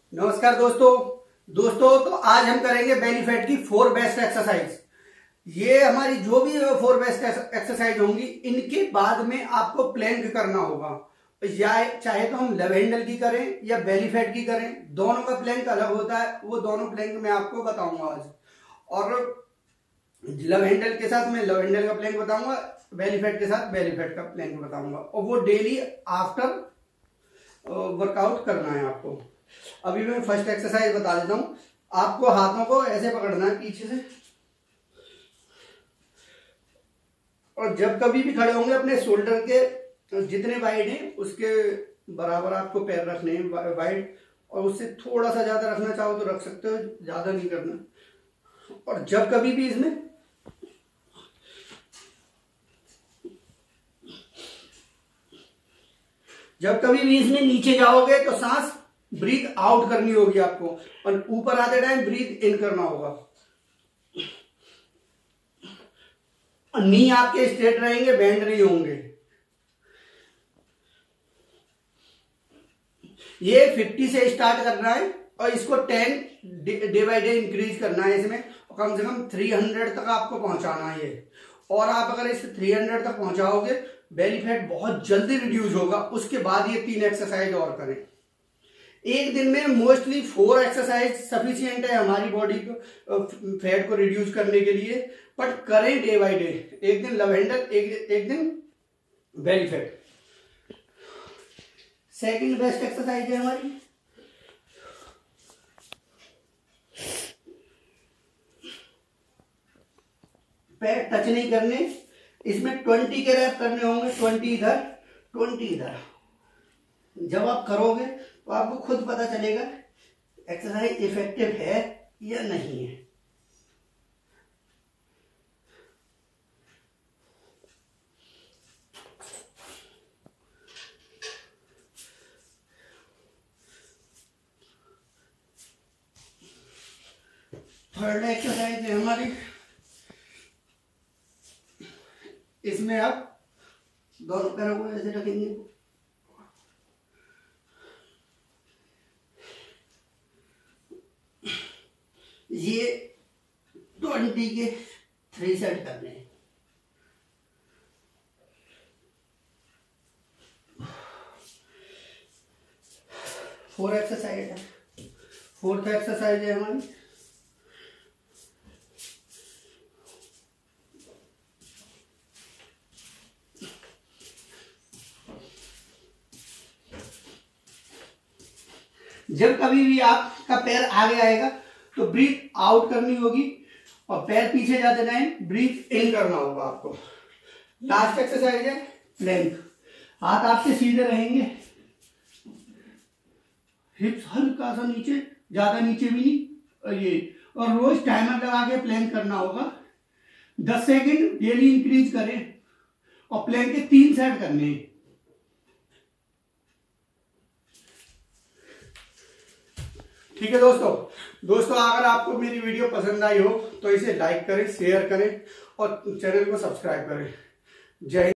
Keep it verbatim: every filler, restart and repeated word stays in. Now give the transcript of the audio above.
नमस्कार दोस्तों दोस्तों तो आज हम करेंगे बेली फैट की फोर बेस्ट एक्सरसाइज। ये हमारी जो भी फोर बेस्ट एक्सरसाइज होंगी, इनके बाद में आपको प्लैंक करना होगा। या चाहे तो हम लव हैंडल की करें या बेली फैट की करें, दोनों का प्लैंक अलग होता है। वो दोनों प्लैंक मैं आपको बताऊंगा आज। और लव हैंडल के साथ मैं लव हैंडल का प्लैंक बताऊंगा, बेली फैट के साथ बेली फैट का प्लैंक बताऊंगा। और वो डेली आफ्टर वर्कआउट करना है आपको। अभी मैं फर्स्ट एक्सरसाइज बता देता हूं। आपको हाथों को ऐसे पकड़ना है पीछे से, और जब कभी भी खड़े होंगे अपने शोल्डर के जितने वाइड हैं उसके बराबर आपको पैर रखने हैं वाइड, और उससे थोड़ा सा ज्यादा रखना चाहो तो रख सकते हो, ज्यादा नहीं करना। और जब कभी भी इसमें जब कभी भी इसमें नीचे जाओगे तो सांस ब्रीथ आउट करनी होगी आपको, और ऊपर आते टाइम ब्रीथ इन करना होगा। नी आपके स्ट्रेट रहेंगे, बेंड नहीं होंगे। ये फिफ्टी से स्टार्ट करना है और इसको ten day by day increase करना है इसमें, और कम से कम थ्री हंड्रेड तक आपको पहुंचाना है ये। और आप अगर इसे थ्री हंड्रेड तक पहुंचाओगे, बेली फैट बहुत जल्दी रिड्यूस होगा। उसके बाद ये तीन एक्सरसाइज और करें। एक दिन में मोस्टली फोर एक्सरसाइज सफिशिएंट है हमारी बॉडी को फैट को रिड्यूस करने के लिए, बट करें डे बाय डे। एक दिन लव हैंडल, एक, एक दिन belly fat. Second best exercise है हमारी पैर टच नहीं करने। इसमें ट्वेंटी के रैप करने होंगे, ट्वेंटी इधर ट्वेंटी इधर। जब आप करोगे तो आपको खुद पता चलेगा एक्सरसाइज इफेक्टिव है या नहीं है। थर्ड एक्सरसाइज है हमारी, इसमें आप दोनों पैरों को ऐसे रखेंगे, ये ट्वेंटी के थ्री सेट करने हैं। फोर एक्सरसाइज है, फोर्थ एक्सरसाइज है हमारी जब कभी भी आपका पैर आगे आएगा तो ब्रीथ आउट करनी होगी, और पैर पीछे जाते टाइम ब्रीथ इन करना होगा आपको। लास्ट एक्सरसाइज है प्लैंक। हाथ आपके सीधे रहेंगे, हिप्स हल्का सा नीचे, ज्यादा नीचे भी नहीं। ये और रोज टाइमर लगा के प्लैंक करना होगा। दस सेकंड डेली इंक्रीज करें, और प्लैंक के तीन सेट करने हैं। ठीक है दोस्तों दोस्तों अगर आपको मेरी वीडियो पसंद आई हो तो इसे लाइक करें, शेयर करें और चैनल को सब्सक्राइब करें। जय हिंद।